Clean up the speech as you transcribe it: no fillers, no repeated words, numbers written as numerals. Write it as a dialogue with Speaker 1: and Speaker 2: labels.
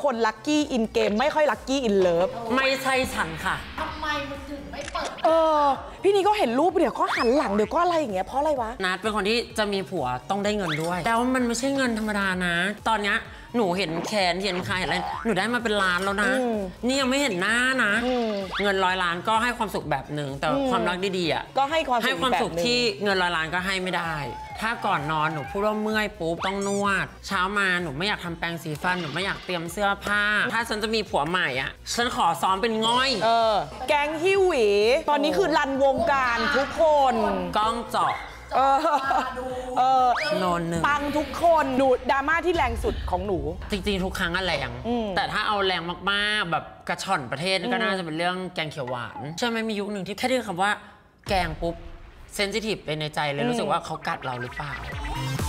Speaker 1: คนลัคกี้อินเกมไม่ค่อยลัคกี้อินเลิฟ
Speaker 2: ไม่ใช่ฉันค่ะ
Speaker 3: ทำไมมึงถึงไม่เปิด
Speaker 1: พี่นี่ก็เห็นรูปเดี๋ยวก็หันหลังเดี๋ยวก็อะไรอย่างเงี้ยเพราะอะไรวะ
Speaker 2: นัดเป็นคนที่จะมีผัวต้องได้เงินด้วยแต่ว่ามันไม่ใช่เงินธรรมดานะตอนเนี้ยหนูเห็นแขนเห็นขาเห็นอะไรหนูได้มาเป็นล้านแล้วนะนี่ยังไม่เห็นหน้านะเงิน100 ล้านก็ให้ความสุขแบบหนึ่งแต่ความรักดีๆอ่ะ
Speaker 1: ก็ให้ความ
Speaker 2: สุขที่เงิน100 ล้านก็ให้ไม่ได้ถ้าก่อนนอนหนูพูดว่าเมื่อยปุ๊บต้องนวดเช้ามาหนูไม่อยากทำแปรงสีฟันหนูไม่อยากเตรียมเสื้อผ้าถ้าฉันจะมีผัวใหม่อ่ะฉันขอซ้อมเป็นง่อย
Speaker 1: แก๊งฮิวหวีตอนนี้คือรันวงการทุกคน
Speaker 2: กล้องเจาะนอนหนึ่ง
Speaker 1: ปังทุกคนดูดราม่าที่แรงสุดของหนู
Speaker 2: จริงๆทุกครั้งอะแรงแต่ถ้าเอาแรงมากๆแบบกระช่อนประเทศก็น่าจะเป็นเรื่องแกงเขียวหวานใช่ไหมมียุคหนึ่งที่แค่ได้คำว่าแกงปุ๊บเซนซิทีฟไปในใจเลยรู้สึกว่าเขากัดเราหรือเปล่า